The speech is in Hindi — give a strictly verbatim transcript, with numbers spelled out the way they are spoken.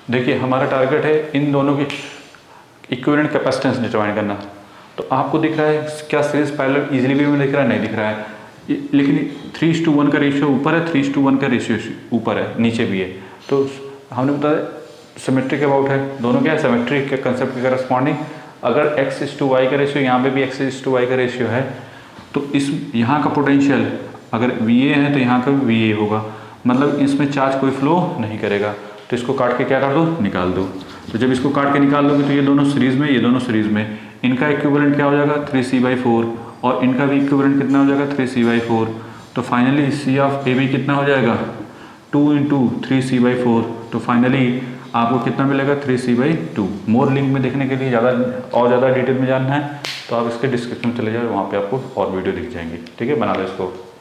देखिए हमारा टारगेट है इन दोनों की इक्विवेलेंट कैपेसिटेंस डिटरमाइन करना। तो आपको दिख रहा है क्या सीरीज पैरेलल इजीली वे में दिख रहा है? नहीं दिख रहा है, लेकिन थ्री टू वन का रेशियो ऊपर है, थ्री टू वन का रेशियो ऊपर है, नीचे भी है। तो हमने बताया सिमेट्रिक अबाउट है, दोनों क्या है सिमेट्रिक के कंसेप्ट के करस्पॉन्डिंग। अगर एक्स इज टू वाई का रेशियो यहाँ पे भी एक्स इज टू वाई का रेशियो है, तो इस यहाँ का पोटेंशियल अगर वी ए है तो यहाँ का भी वी ए होगा, मतलब इसमें चार्ज कोई फ्लो नहीं करेगा। तो इसको काट के क्या कर दो, निकाल दो। तो जब इसको काट के निकाल दोगे तो ये दोनों सीरीज में, ये दोनों सीरीज में, इनका इक्विवेलेंट क्या हो जाएगा थ्री सी बाई फोर, और इनका भी इक्विवेलेंट कितना हो जाएगा थ्री सी बाई फोर। तो finally C of A B कितना हो जाएगा two into three C by four. तो फाइनली आपको कितना मिलेगा three C by two. More link में देखने के लिए ज़्यादा और ज़्यादा डिटेल में जानना है तो आप इसके डिस्क्रिप्शन में चले जाओ, वहाँ पे आपको और वीडियो दिख जाएंगी। ठीक है, बना लो इसको।